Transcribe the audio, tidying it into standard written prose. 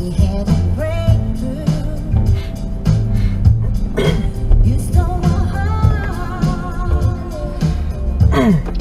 We had a breakthrough. You stole my heart.